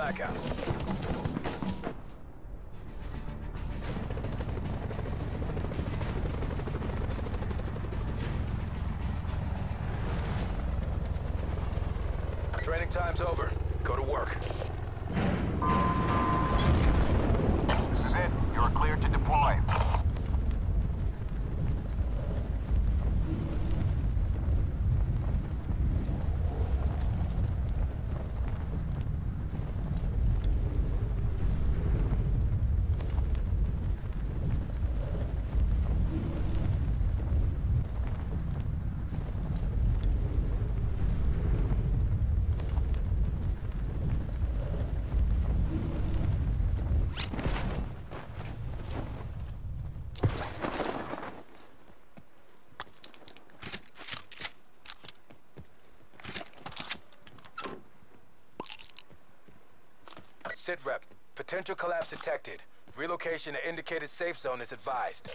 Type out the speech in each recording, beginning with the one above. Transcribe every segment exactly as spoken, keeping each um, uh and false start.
blackout. Training time's over. Go to work. This is it. You're cleared to deploy. Sitrep, potential collapse detected. Relocation to indicated safe zone is advised.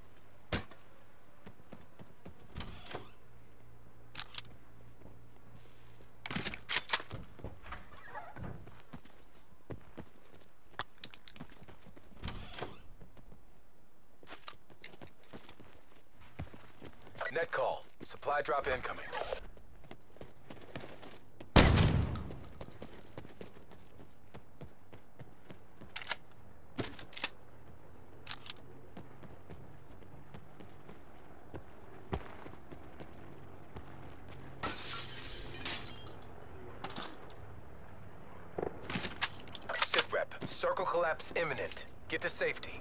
Net call. Supply drop incoming. Circle collapse imminent. Get to safety.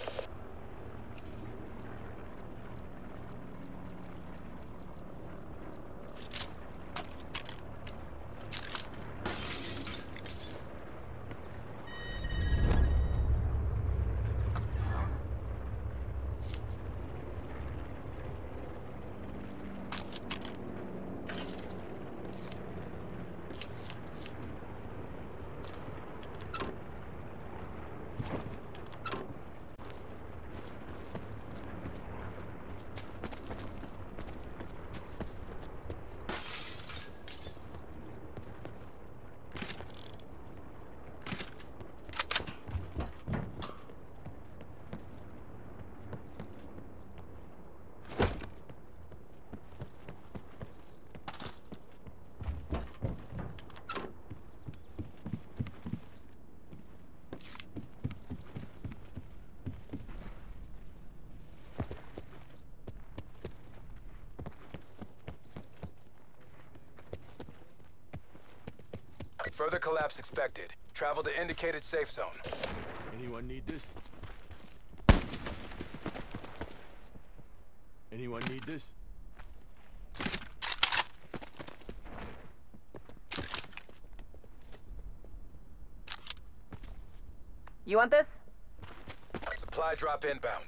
Further collapse expected. Travel to indicated safe zone. Anyone need this? Anyone need this? You want this? Supply drop inbound.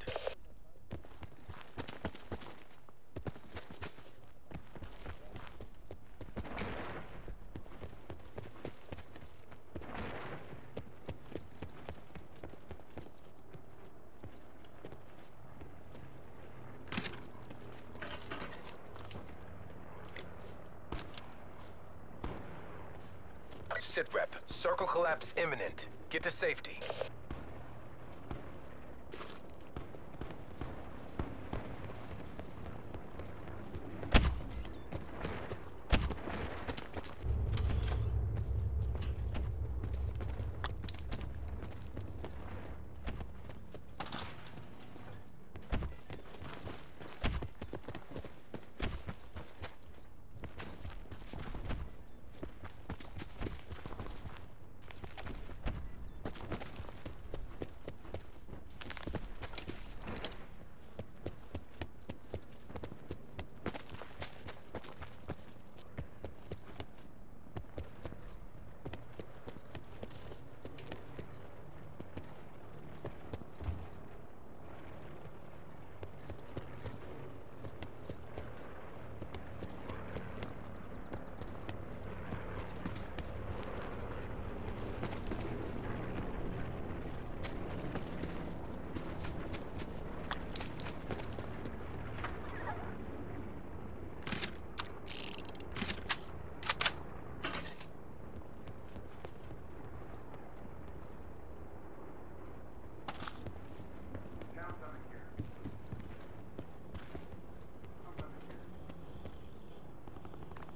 Sitrep, circle collapse imminent. Get to safety.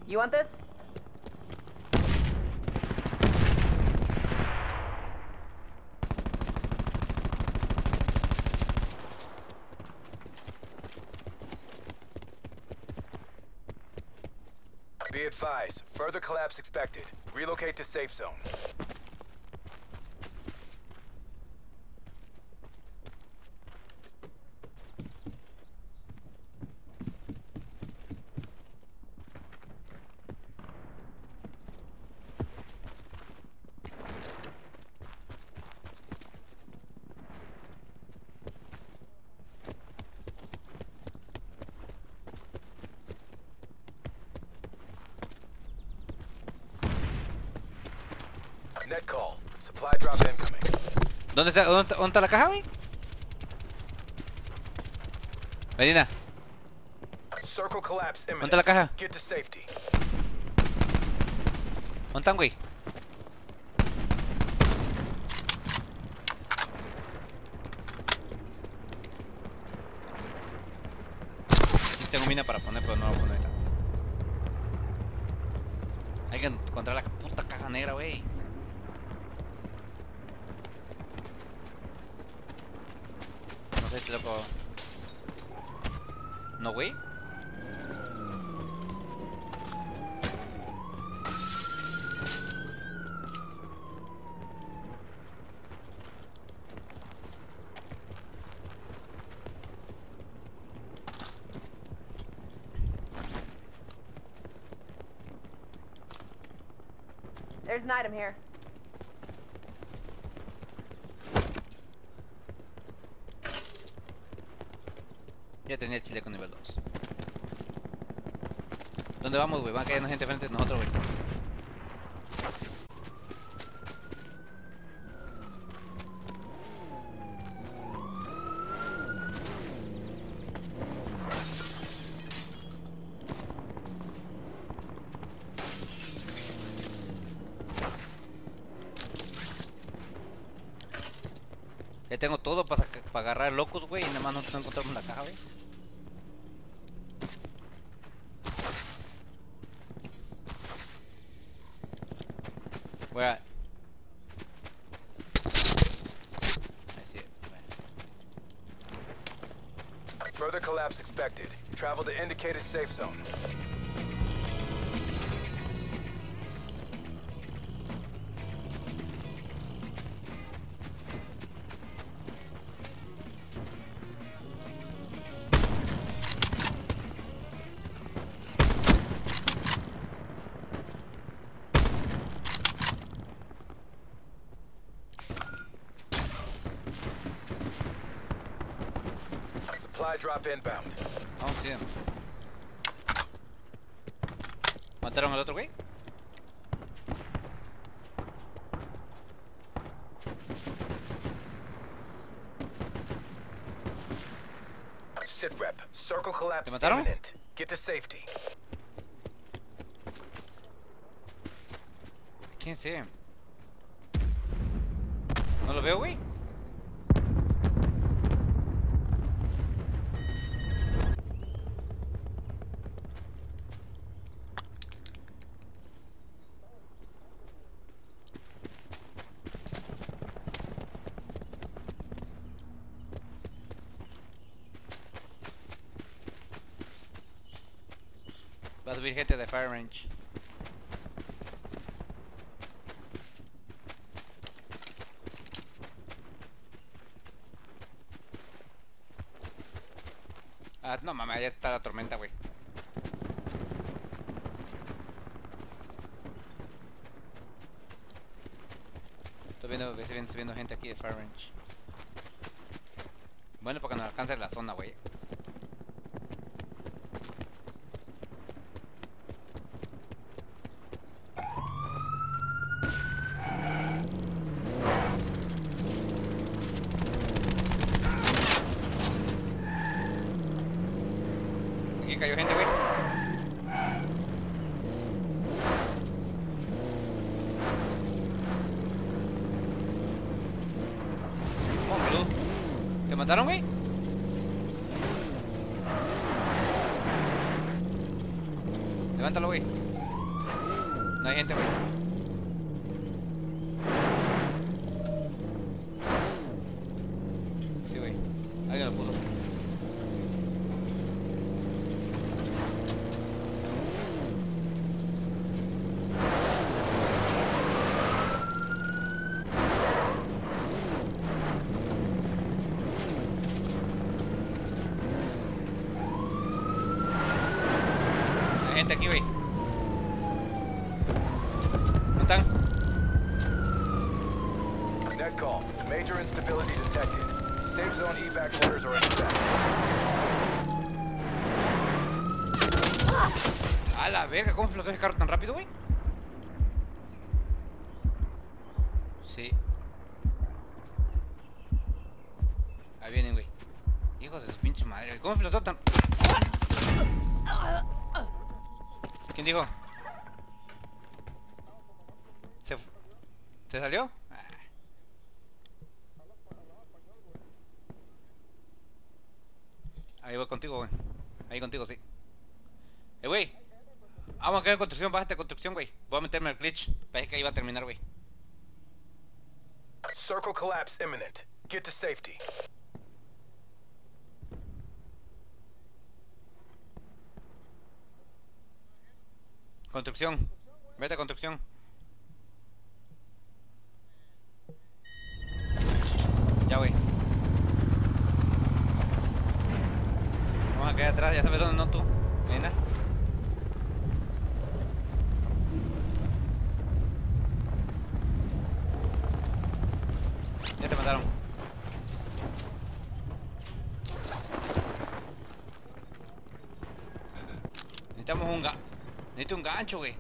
You want this? Be advised, further collapse expected. Relocate to safe zone. Net call. Supply drop incoming. ¿Dónde está, dónde, está- dónde está la caja, güey? Medina, Circle collapse ¿dónde está la imminent. caja? Get to safety. ¿Dónde están, güey? Sí tengo mina para poner, pero no la voy a poner. Hay que encontrar la puta caja negra, güey. No sé si loco. ¿No, güey? There's an item here. Ya tenía el chile con nivel dos. ¿Dónde vamos, güey? Van a caer gente frente a nosotros, güey. Ya tengo todo para, para agarrar locos, güey, y nada más no, no encontramos la caja, güey. Voy a... Ahí sí, bueno. Further collapse expected. Travel to indicated safe zone. Supply drop inbound. Vamos, sí. ¿Mataron al otro, güey? Sit rep. Circle collapse ¿Te mataron? imminent. Get to safety. ¿Quién sé? ¿No lo veo, güey? Va a subir gente de Fire Range. Ah, no mames, ya está la tormenta, güey. Estoy viendo, estoy viendo, estoy viendo gente aquí de Fire Range. Bueno, porque nos alcanza la zona, güey. Aquí cayó gente, güey. Oh, boludo. ¿Te mataron, güey? Levántalo, güey. No hay gente, güey. Sí, güey. Alguien lo puso. Hay gente aquí, güey. ¿No están? Net call. Major instability detected. Safe zone evac orders are in effect. A la verga, ¿cómo explotó ese carro tan rápido, güey? Sí. Ahí vienen, güey. Hijos de su pinche madre, güey. ¿Cómo explotó tan...? ¿Quién dijo? ¿Se, ¿Se salió? Ah. Ahí voy contigo, güey. Ahí contigo, sí. Eh, güey. Vamos a quedar en construcción, bájate a construcción, güey. Voy a meterme al glitch. Parece que ahí va a terminar, güey. Circle collapse imminent. Get to safety. Construcción. Vete a construcción. Ya, güey. Vamos a quedar atrás, ya sabes dónde no tú. Nena. Ya te mataron. Necesitamos un ga... Necesito un gancho, güey.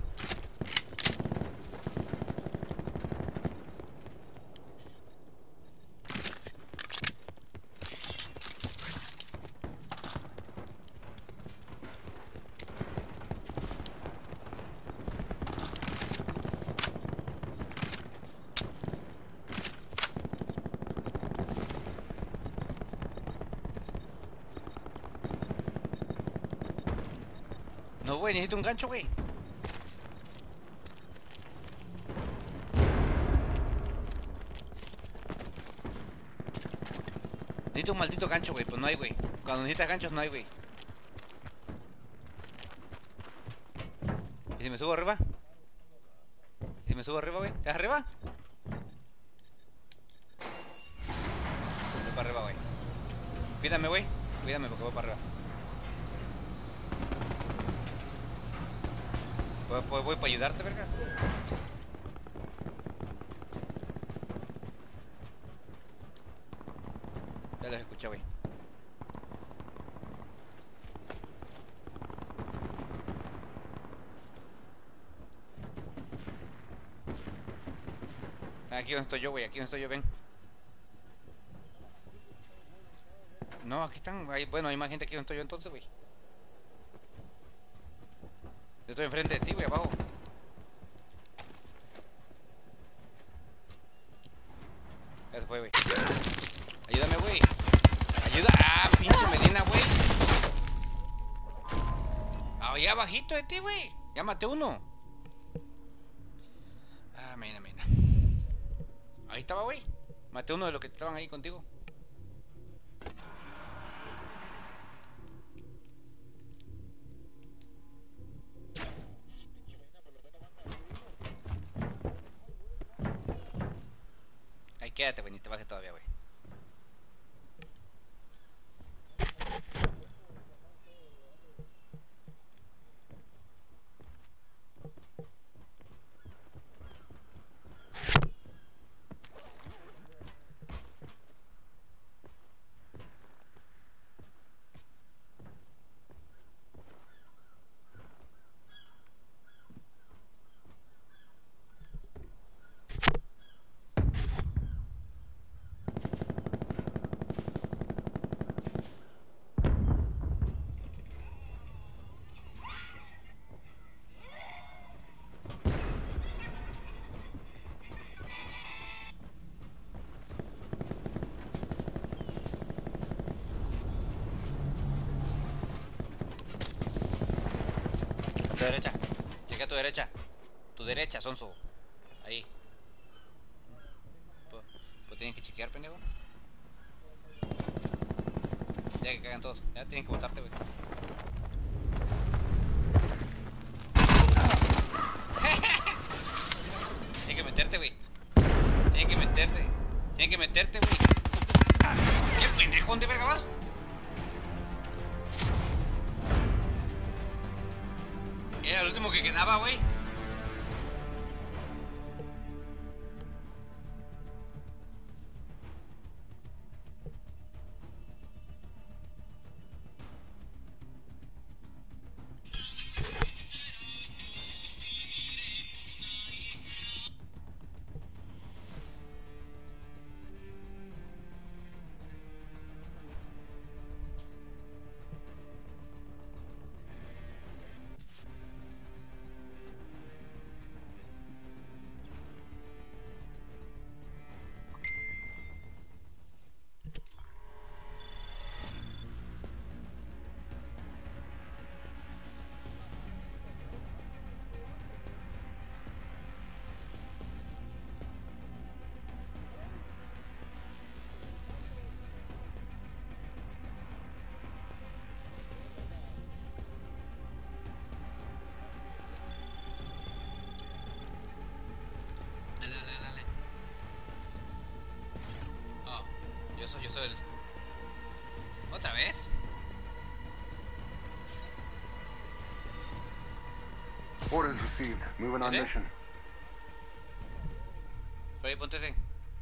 No, güey, necesito un gancho, güey. Necesito un maldito gancho, güey, pues no hay, güey. Cuando necesitas ganchos no hay, güey. ¿Y si me subo arriba? ¿Y si me subo arriba, güey? ¿Estás arriba? Voy para arriba, güey. Cuídame, güey. Cuídame porque voy para arriba. Voy, voy, voy para ayudarte, verga. Ya los escuché, güey. Aquí donde estoy yo, güey. Aquí donde estoy yo, ven. No, aquí están. Hay, bueno, hay más gente aquí donde estoy yo entonces, güey. Yo estoy enfrente de ti, güey, abajo. Ya se fue, güey. Ayúdame, güey. Ayuda. Ah, pinche Medina, güey. Ahí abajito de ti, güey. Ya maté uno. Ah, Medina, Medina. Ahí estaba, güey. Maté uno de los que estaban ahí contigo. Ahí quédate, güey, ni te bajes todavía, güey. Tu derecha. Checa a tu derecha. Tu derecha, Sonso. Ahí. Pues, pues tienen que chequear, pendejo. Ya que cagan todos. Ya tienen que botarte, güey. Tienen que meterte, güey. Tienen que meterte. Tienen que meterte, güey. ¿Qué pendejo? ¿Dónde verga vas? Era el último que quedaba, güey. Yo soy el... ¿Otra vez? Orders received. Moving on ¿Sí? mission. Freddy, ponte ese.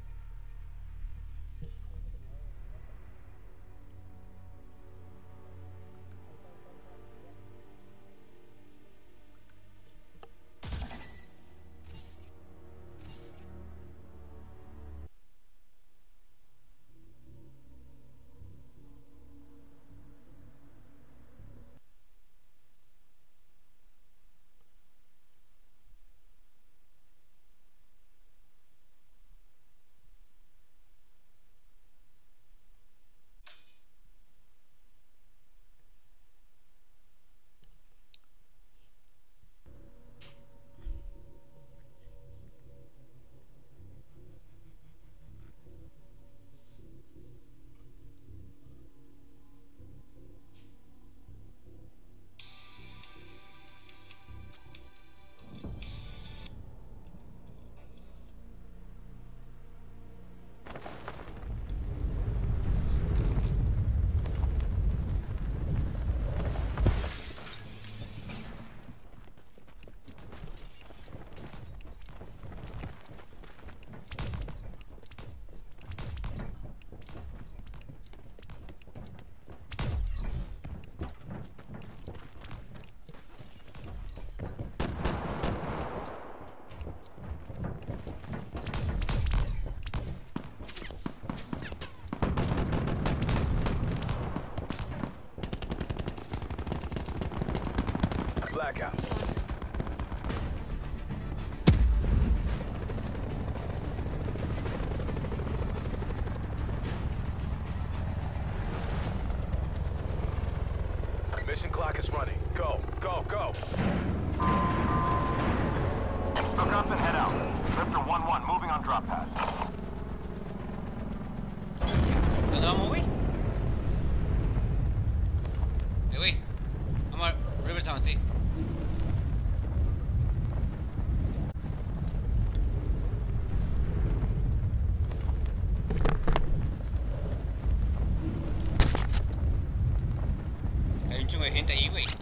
Blackout. Mission clock is running. Go, go, go. Hook up and head out. Lifter one one, moving on drop path. ¿Dónde vamos, güey? Eh, güey. Vamos a Rivertown, sí. Hay un chingo de gente ahí, güey.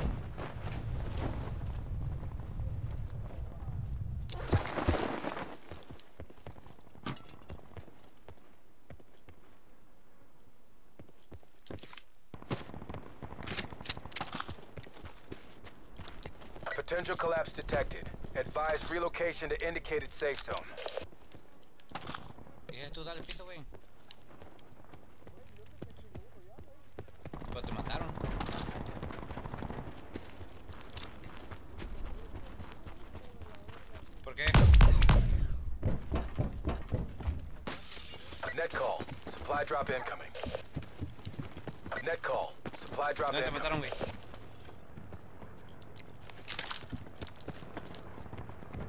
Potential collapse detected. Advise relocation to indicated safe zone. ¿Qué es tú? Dale el piso, güey. Pero te mataron. ¿Por qué? Net call. Supply drop incoming. Net call. Supply drop ¿Dónde te incoming. mataron, güey?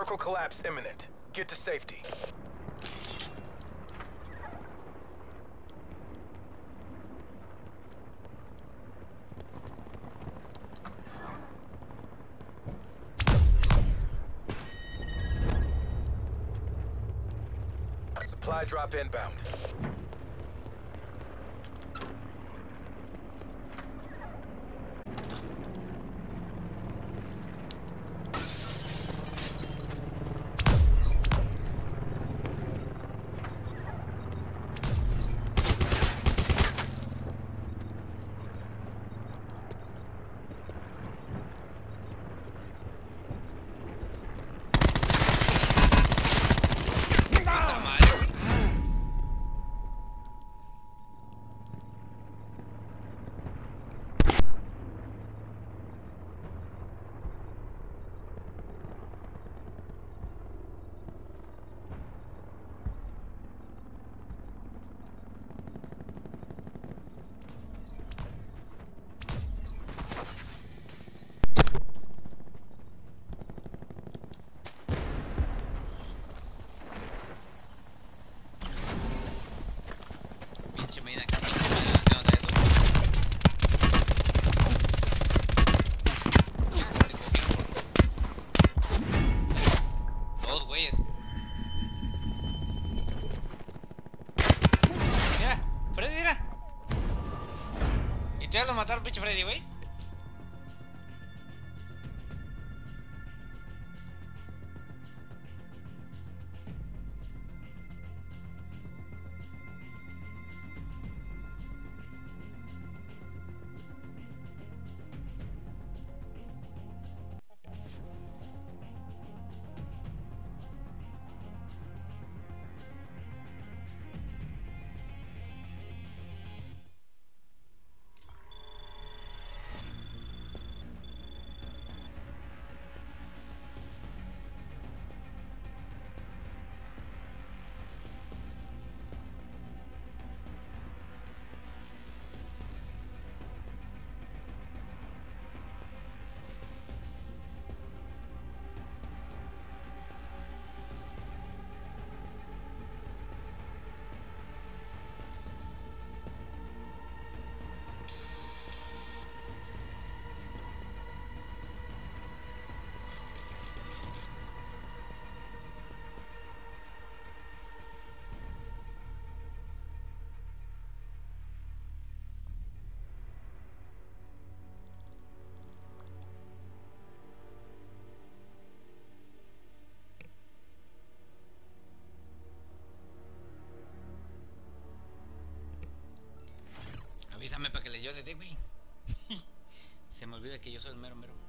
Circle collapse imminent. Get to safety. Supply drop inbound. Ya lo mataron, pinche Freddy, güey. Avísame para que le yo le dé, güey. Se me olvida que yo soy el mero mero.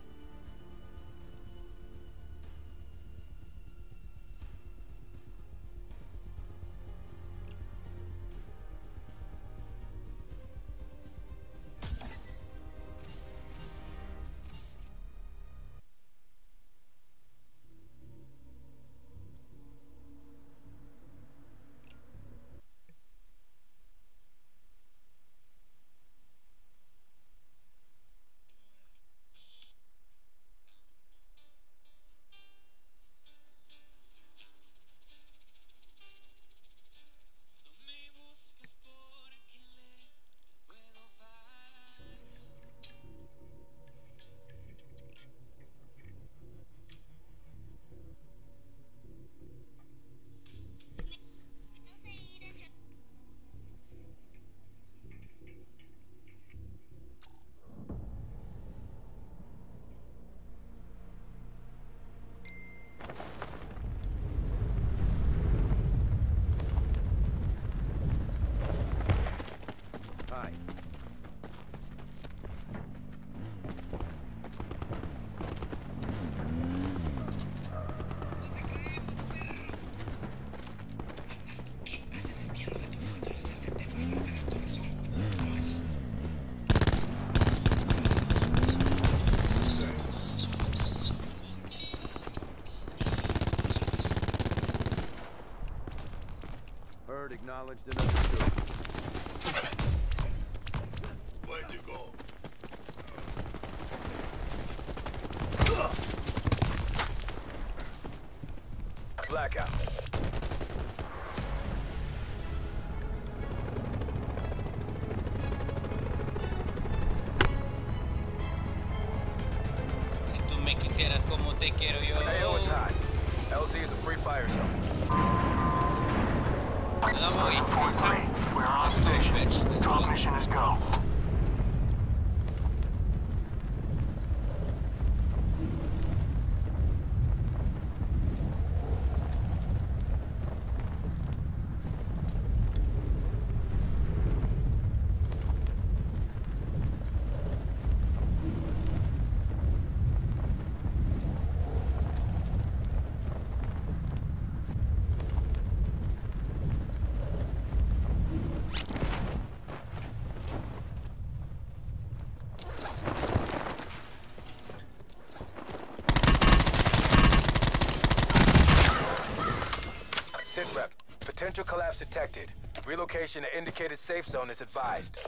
Acknowledged and understood. Where'd you go? Blackout. Si tú me quisieras como te quiero yo. A O is hot. L Z is a free fire zone. No, muy. forty-three. We're on station. Drop mission is go. Sit rep. Potential collapse detected. Relocation to indicated safe zone is advised.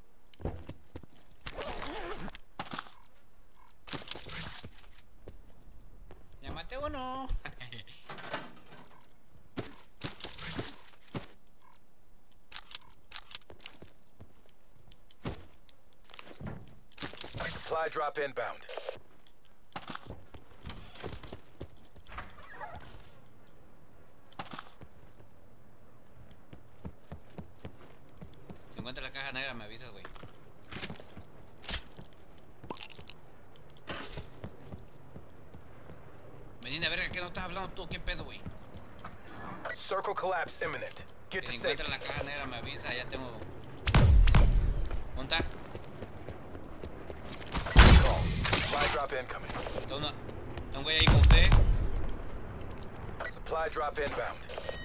Ya maté uno. Supply drop inbound. Si encuentras la caja negra me avisas, güey. Venid a ver, ¿qué no estás hablando tú? ¿Qué pedo, güey? Circle collapse imminent. Get to Si safety. encuentras la caja negra me avisa, ya tengo... ¿Monta? Call. Supply drop incoming. Está una... Está un güey ahí con usted. Supply drop inbound.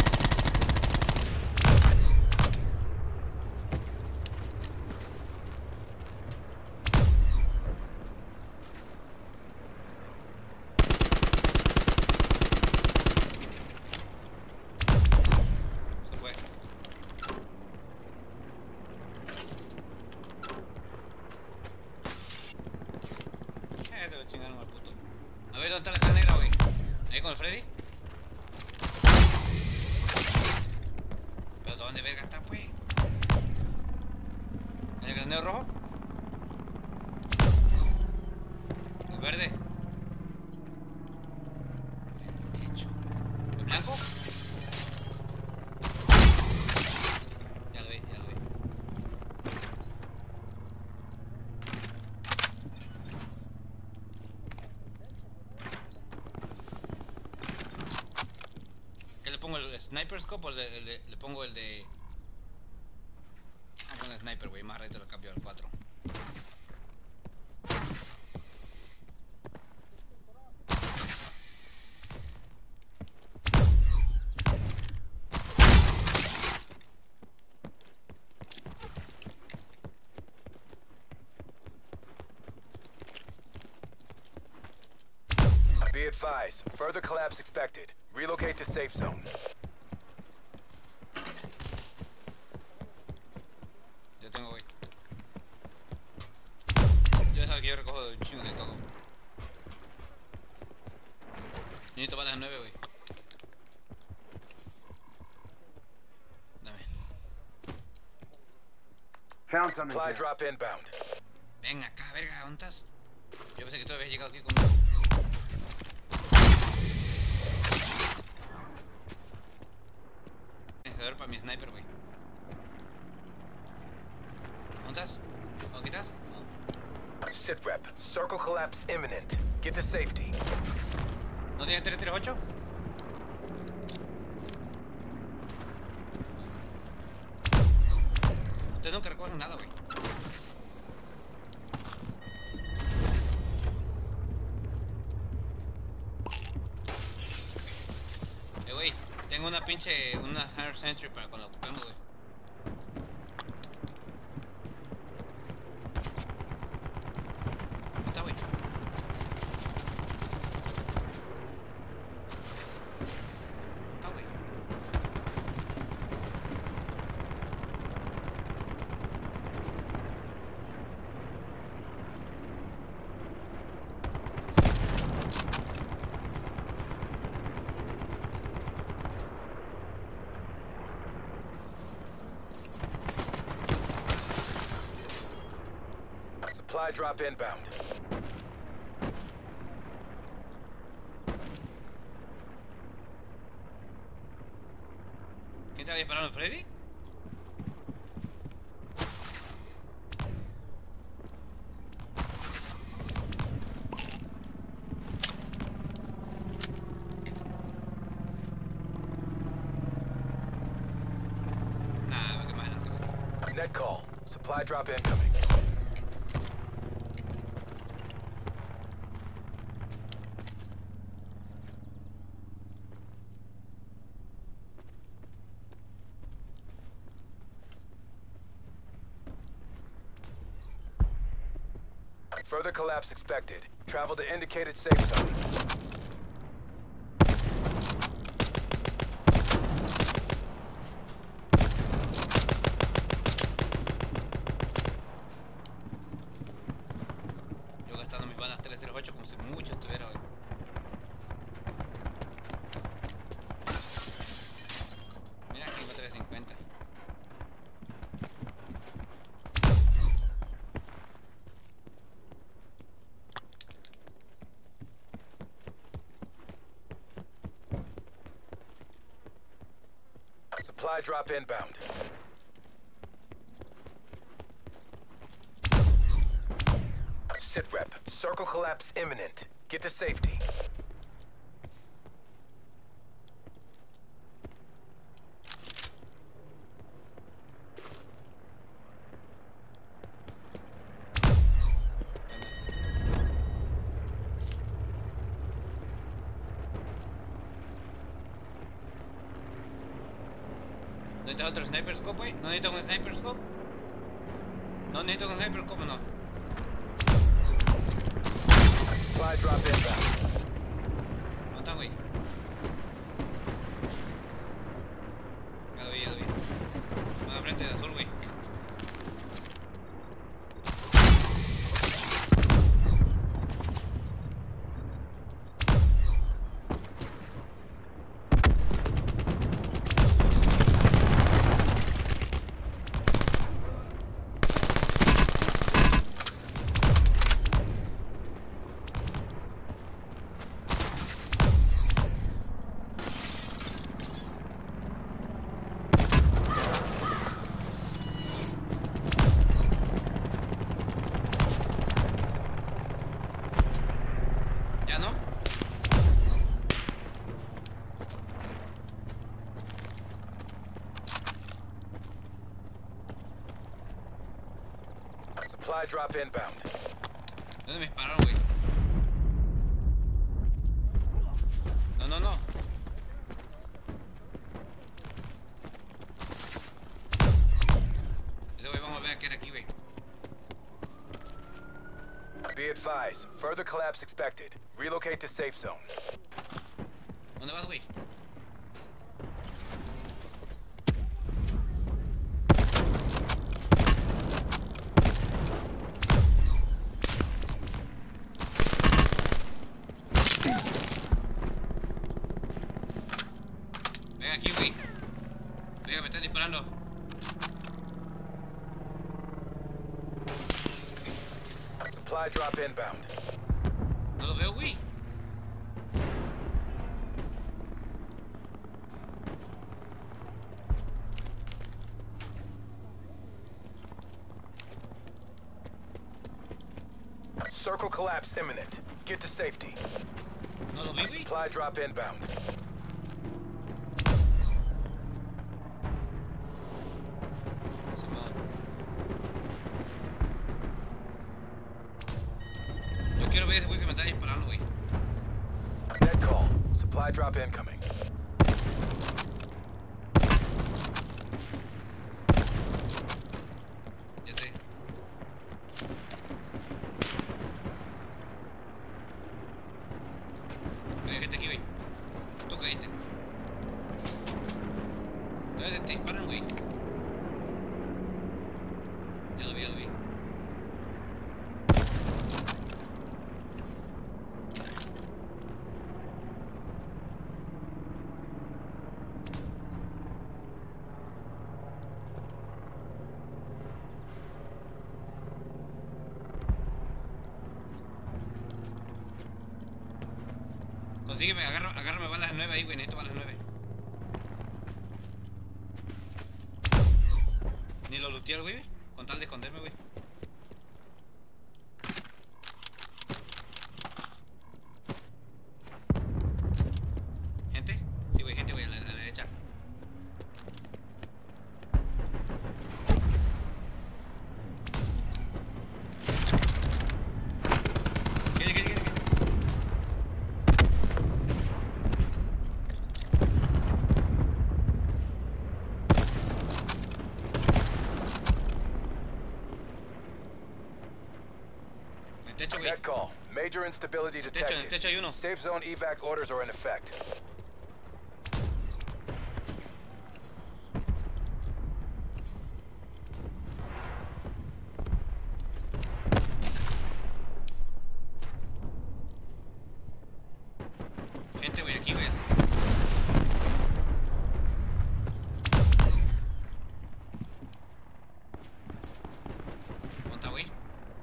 Se fue. Eh, se lo chingaron al puto. A ver, ¿dónde está la caja negra, güey? ¿Ahí con el Freddy? ¿Pero dónde verga está, pues? ¿En el granero rojo? ¿El verde? El techo. ¿El blanco? Ya lo vi, ya lo vi. ¿Qué le pongo? ¿El sniper scope o el de, el de- le pongo el de... Ah, con el sniper, güey, más reto lo cambio al cuatro. Be advised. Further collapse expected. Relocate to safe zone. Yo tengo, güey. Yo sabes que yo recojo un chingo de todo. Necesito para las nueve, güey. Dame. Found something Supply here. drop inbound. Ven acá, verga, ¿dónde estás? Yo pensé que tú habías llegado aquí conmigo. Necesito para mi sniper, güey. ¿Dónde estás? ¿Dónde estás? No. Sit rep. Circle collapse imminent. Get to safety. ¿No tiene tres tres ocho? Ustedes nunca recogen nada, güey. Eh, güey, tengo una pinche, una Hunter Sentry para cuando ocupemos, güey. ¿Dónde está, güey? ¿Dónde está, güey? Supply drop inbound. ¿Quién está disparando, Freddy? Nah, me quemé adelante. Net call. Supply drop incoming. Further collapse expected. Travel to indicated safe zone. Yo gastando mis balas tres cero ocho como si mucho estuviera hoy. Mira aquí tengo tres cincuenta. Supply drop inbound. Sit rep. Circle collapse imminent. Get to safety. ¿No necesitas otro sniper scope, güey? ¿No necesito un sniper scope? ¿No necesito un sniper scope o no? Supply drop inbound. ¿Dónde están, güey? Ya lo vi, ya lo vi. Van al frente de azul, güey. ¿Ya no? Supply drop inbound. ¿Dónde me dispararon, güey? No, no, no. Ese güey vamos a ver a qué era aquí, güey. Be advised. Further collapse expected. Relocate to safe zone. ¿Dónde vas, güey? Ven aquí, güey. Venga, me están disparando. Supply drop inbound. No lo veo, güey. Circle collapse imminent. Get to safety. No lo vi, güey. Supply drop inbound. Simón. Yo quiero ver ese güey que me está disparando, güey. Net call. Supply drop incoming. Ya sé. Hay gente aquí, güey. Tú caíste. ¿Dónde te disparan, güey? Ya lo vi, ya lo vi. Consígueme, agarro, agárrame balas nueve ahí, güey. Necesito balas nueve. Ni lo looteé, güey. Con tal de esconderme, güey. ¿Gente? Sí, güey, gente, güey, a la, a la derecha. ¿Qué, qué, qué, qué? El techo, güey. Net call. Major instability El techo, en el detected. techo hay uno. Safe zone evac orders are in effect. Gente, güey, aquí, güey. ¿Monta, güey?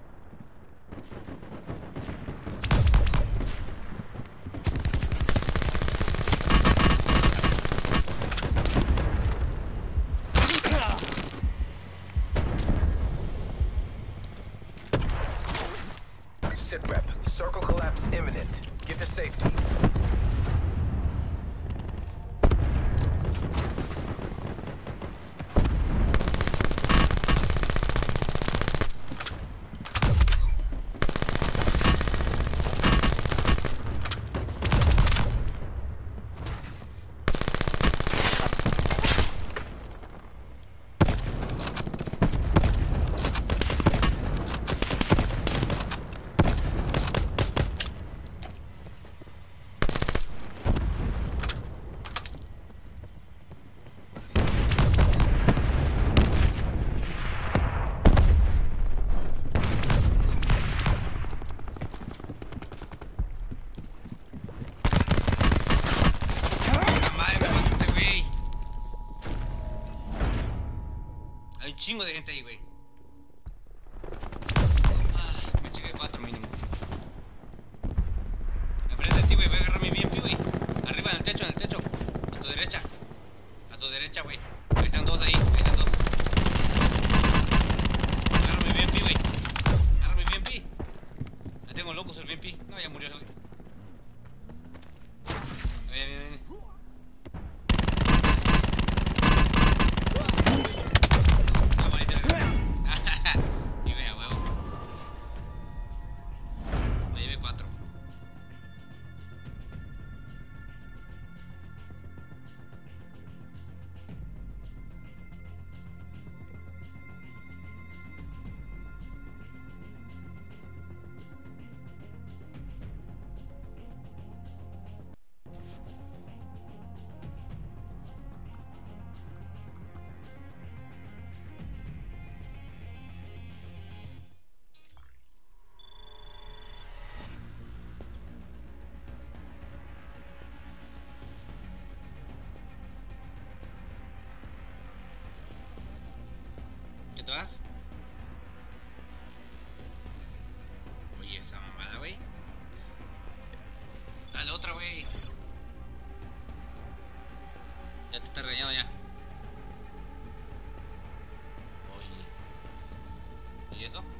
Sit rep. Circle collapse imminent. Get to safety. ¡La madre, me mataste, güey! Hay un chingo de gente ahí, güey. Ah, me chequé cuatro mínimo. Enfrente de ti, güey. Voy a agarrar mi B M P, güey. Arriba, en el techo, en el techo. A tu derecha. A tu derecha, güey. Ahí están dos ahí. Ahí están dos. Agarra mi B M P, güey. Agarra mi B M P. Ahí tengo locos el B M P. No, ya murió, güey. Viene, viene, viene. Vamos, ahí te y ve a huevo. Me llevé cuatro. ¿Qué te vas? Oye, esa mamada, güey. Dale otra, güey. Ya te está regañando ya. Oye. ¿Y eso?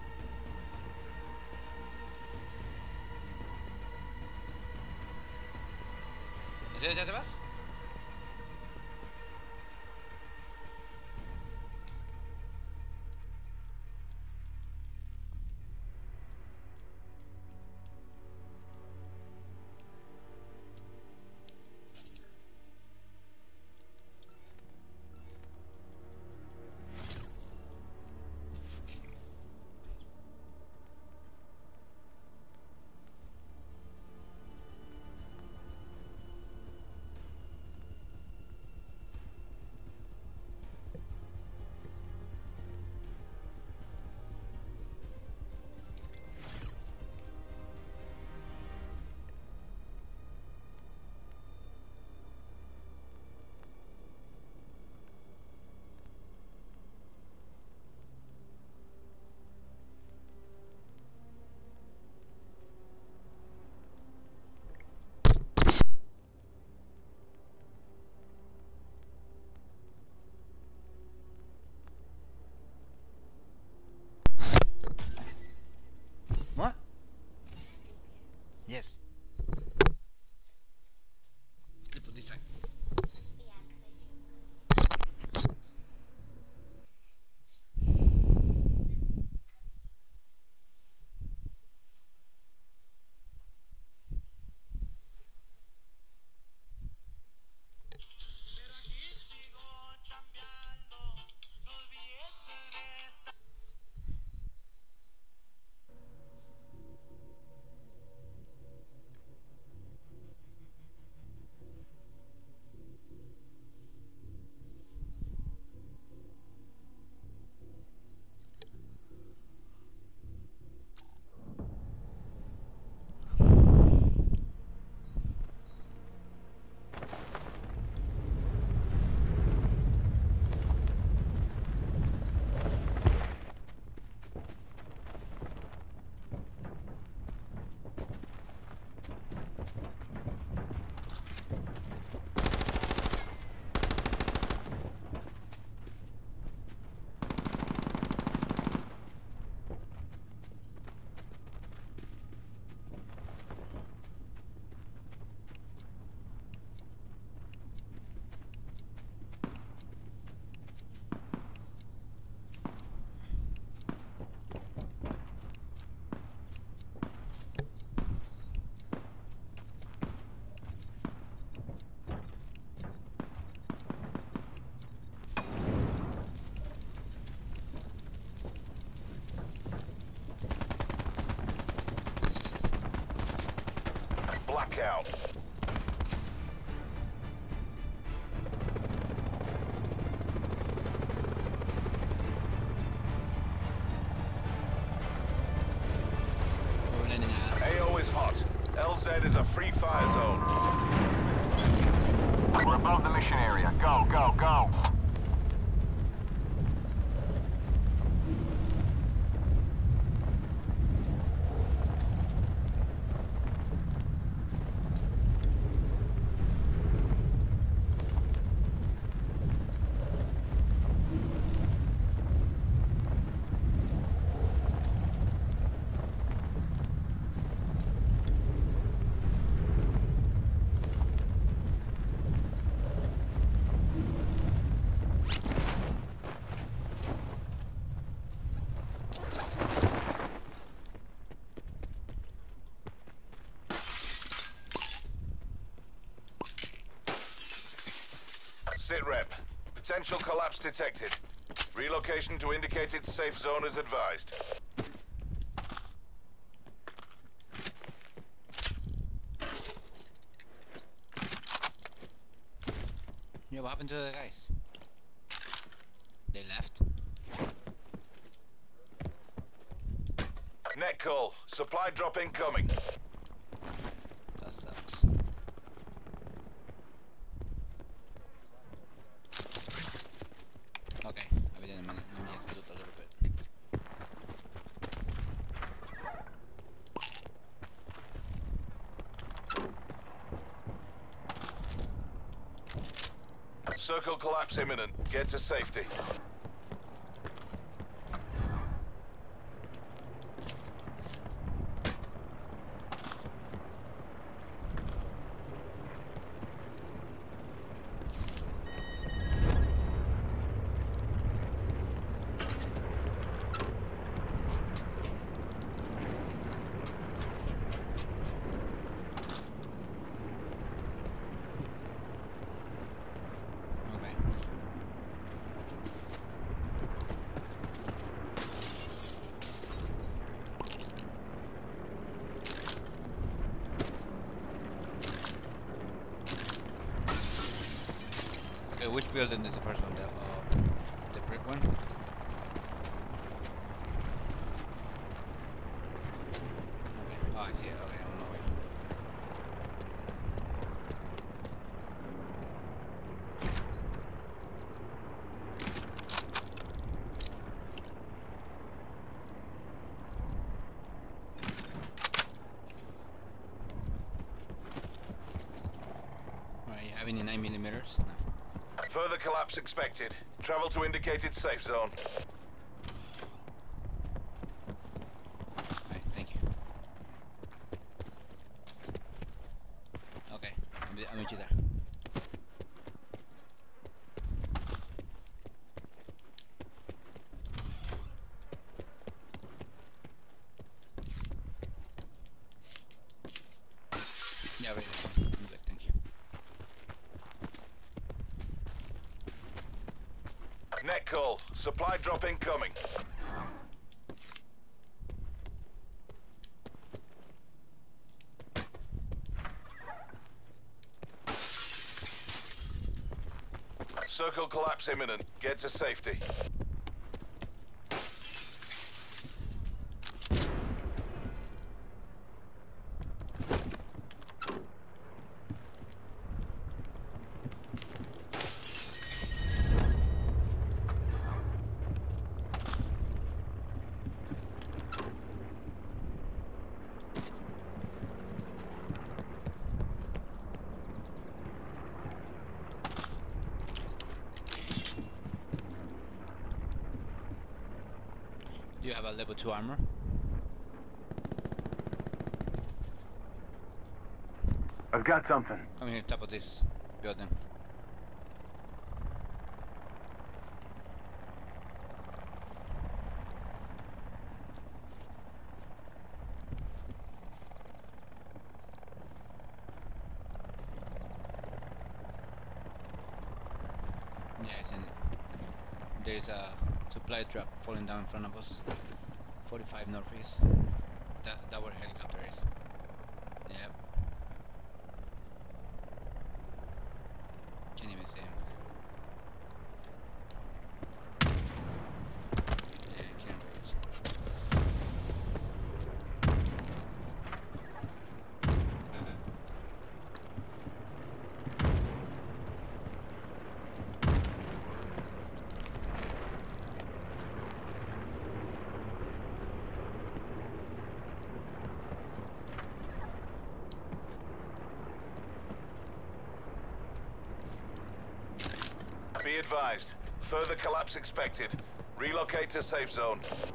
¿En serio ya te vas? blackout. We're landing at. A O is hot. L Z is a free fire zone. We're above the mission area. Go, go, go. Sit rep. Potential collapse detected. Relocation to indicated safe zone is advised. Yeah, what happened to the guys? They left. Net call. Supply drop incoming. That sucks. Okay, evidentemente non mi è tutto a little bit. Circle collapse imminent. Get to safety. Okay. Okay, which building is the first one? The, uh, the brick one? Okay. Oh, I see it. Okay, I'm on my way. Alright, you have any nine millimeters? No. Further collapse expected. Travel to indicated safe zone. Alright, thank you. Okay, I'll, be, I'll meet you there. Yeah, right there. I'm good, thank you. Net call. Supply drop incoming. Circle collapse imminent. Get to safety. Do you have a level two armor? I've got something. Come here, top of this building. Yeah, it's in it. There's a supply drop falling down in front of us. forty-five northeast. That that where helicopter is. Yep. Be advised. Further collapse expected. Relocate to safe zone.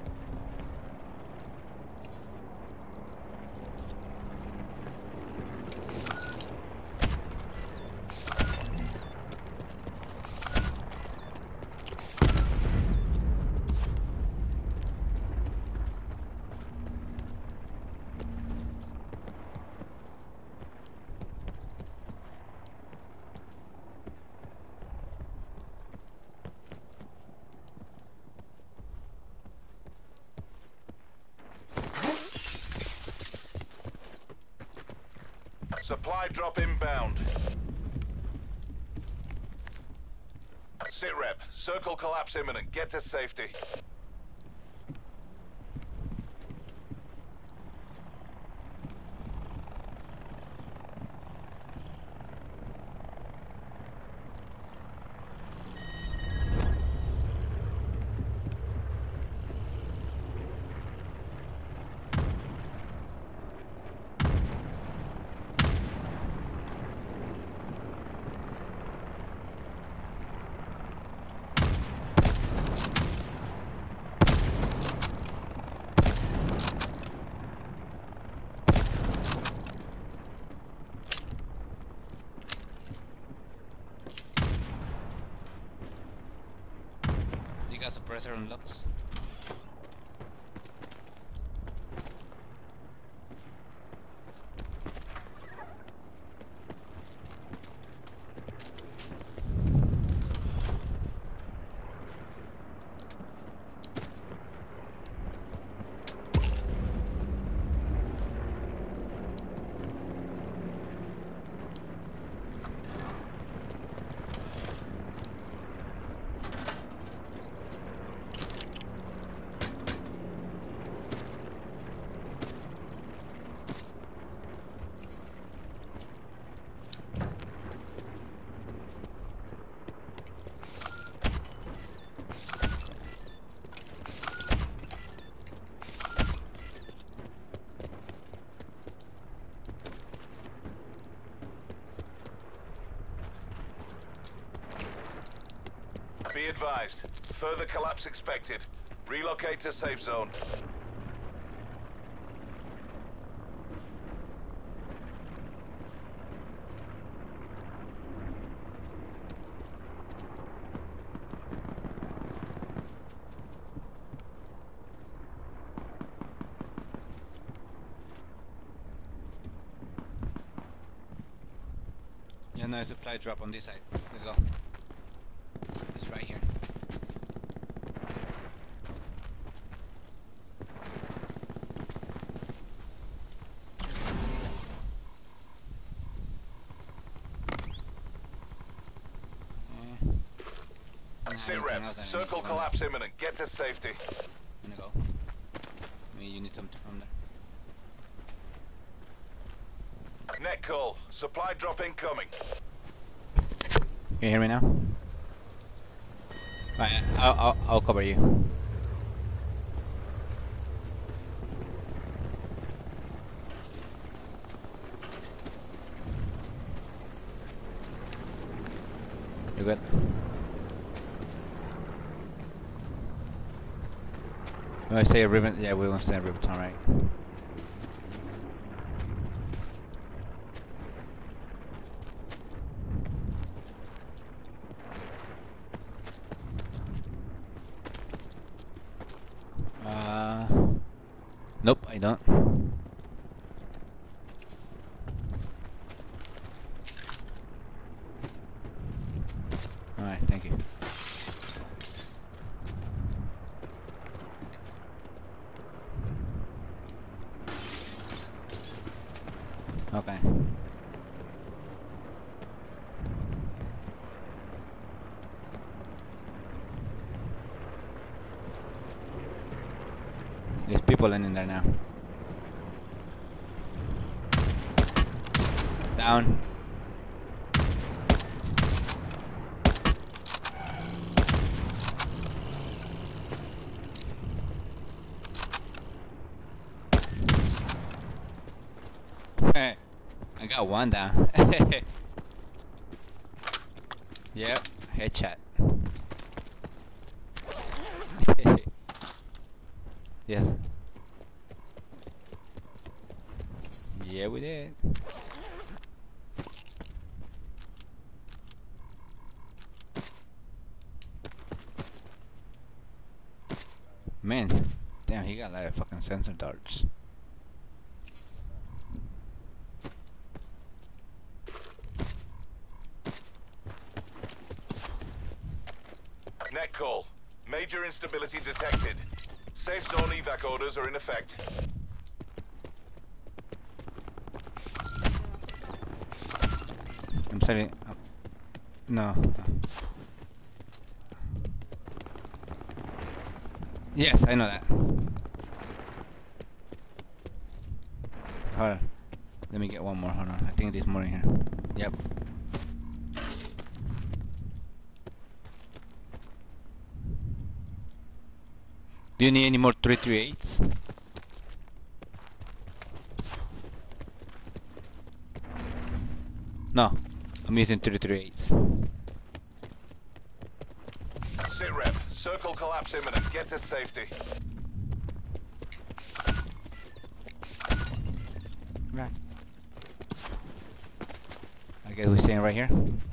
Supply drop inbound. Sit rep. Circle collapse imminent. Get to safety. You got suppressor unlocks. Be advised. Further collapse expected. Relocate to safe zone. Yeah, no supply drop on this side. Let's go. It's right here. Sit rep. Circle collapse imminent. Get to safety. I'm gonna go. Maybe you need something from there. Net call. Supply drop incoming. Can you hear me now? Right, I'll, I'll, I'll cover you. You good? When I say a ribbon, yeah, we're gonna stay at Rivertown, right? Uh, nope, I don't. Alright, thank you. Okay. There's people in there now. Down. I got one down. Yep, headshot. Yes. Yeah, we did. Man, damn, he got a lot of fucking sensor darts. Net call. Major instability detected. Safe zone evac orders are in effect. I'm sorry. Uh, no. no. Yes, I know that. Hold on. Let me get one more. Hold on. I think there's more in here. Yep. Do you need any more three thirty-eights? No. I'm using three thirty-eights. Sit rep. Circle collapse imminent. Get to safety. Right. I guess we're staying right here.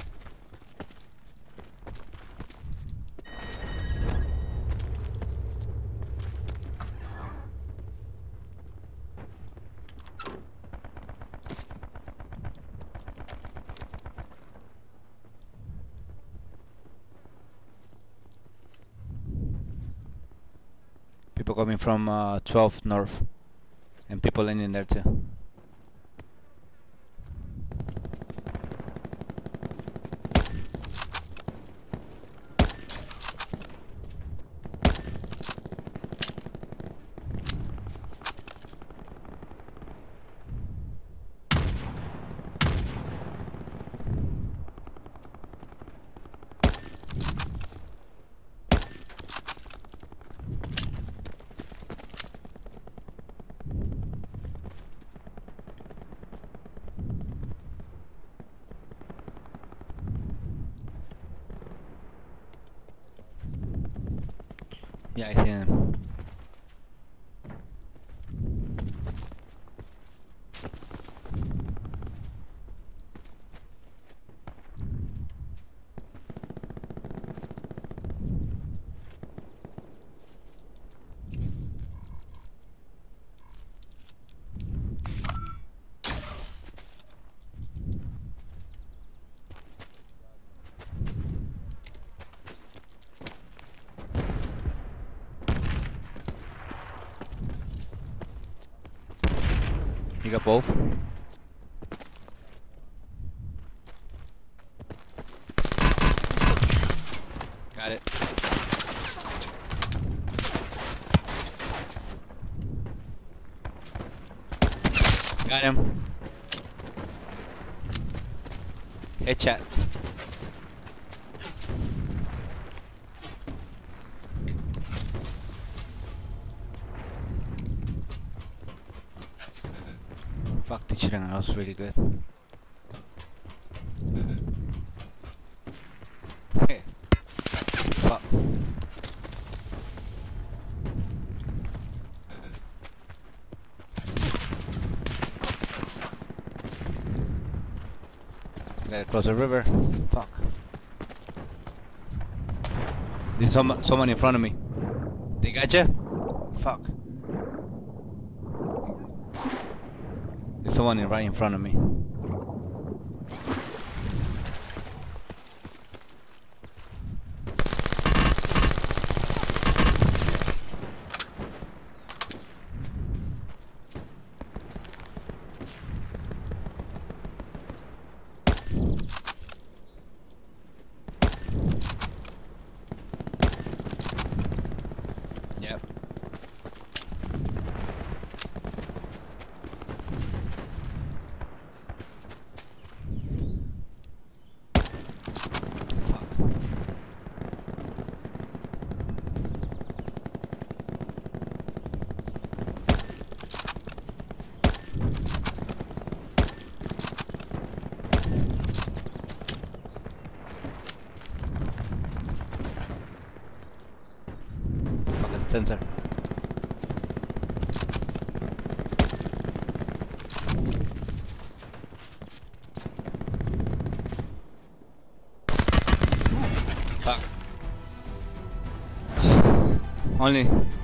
People coming from uh, twelve north, and people landing there too. Yeah, I see them. You got both? Got it. Got him. Headshot. Fuck the shit, that was really good. Hey. Fuck. Gotta cross the river. Fuck. There's some, someone in front of me. They got you? Fuck. There's someone right in front of me. Yep. Sensor. Fuck. Only.